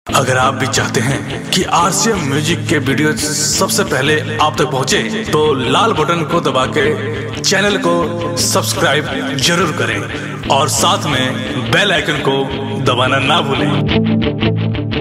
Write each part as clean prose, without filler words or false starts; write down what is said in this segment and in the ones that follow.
अगर आप भी चाहते हैं कि आरसीएम म्यूजिक के वीडियो सबसे पहले आप तक पहुंचे, तो लाल बटन को दबा के चैनल को सब्सक्राइब जरूर करें और साथ में बेल आइकन को दबाना ना भूलें।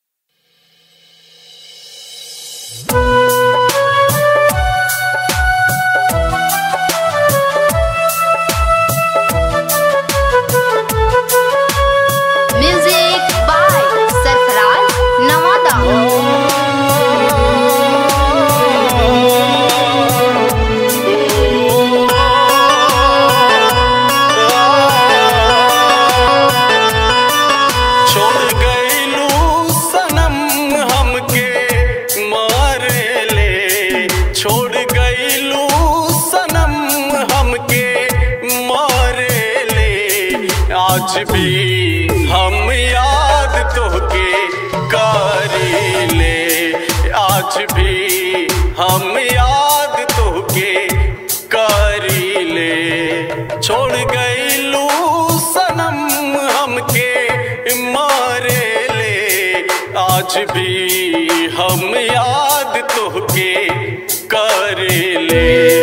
आज भी हम याद तोहके करीले, आज भी हम याद तोहके करीले। छोड़ गईलू सनम हमके मारेले, आज भी हम याद तोहके करीले।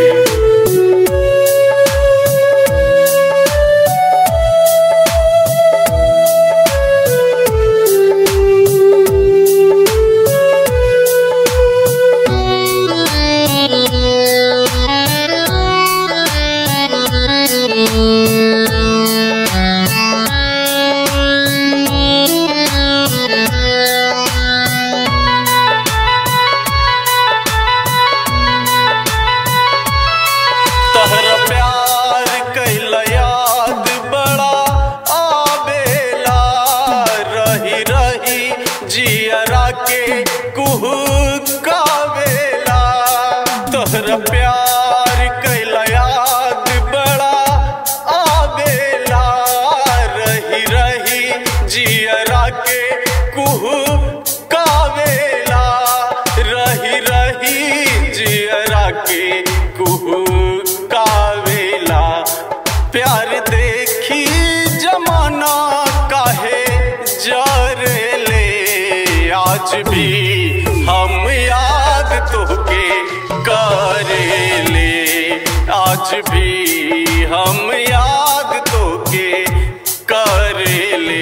जियरा के कुहकावेला तोहरा प्यार कैला याद बड़ा आवेला, रही रही जियरा के कुहकावेला, रही रही जियरा के कुहकावेला। प्यार देखी जमाना काहे जरेले, आज भी हम याद तोहके करेले, आज भी हम याद तोहके करेले।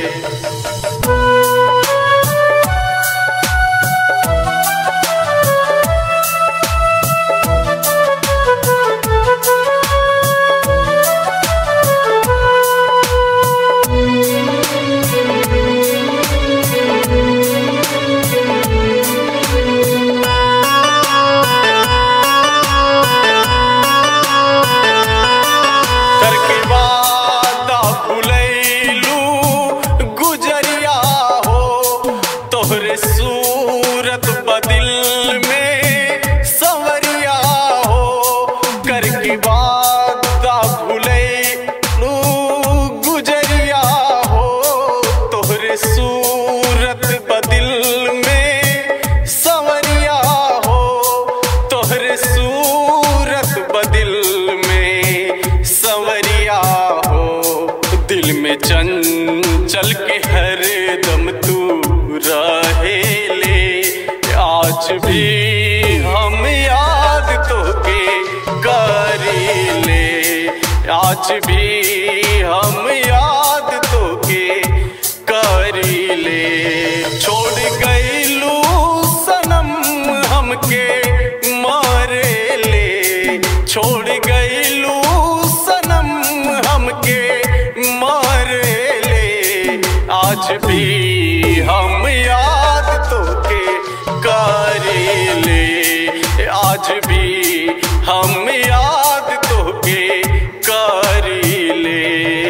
तोहरे सूरत बदिल में संवरिया हो, करके वादा भुलैलू गुजरिया हो। तोहरे सूरत बदिल में संवरिया हो, तोहरे सूरत बदिल में संवरिया हो। दिल में चंचल के हर दम तू रहेले, आज भी हम याद तोहके करीले, आज भी हम याद तोहके करीले। छोड़ गईलू सनम हमके मारेले, छोड़ गईलू सनम हमके मारेले, आज भी हम याद तोहके करीले, आज भी हम याद तोहके करीले।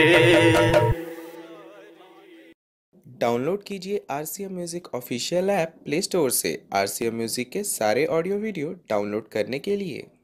डाउनलोड कीजिए RCM music official app play store से। आरसीएम म्यूजिक के सारे ऑडियो वीडियो डाउनलोड करने के लिए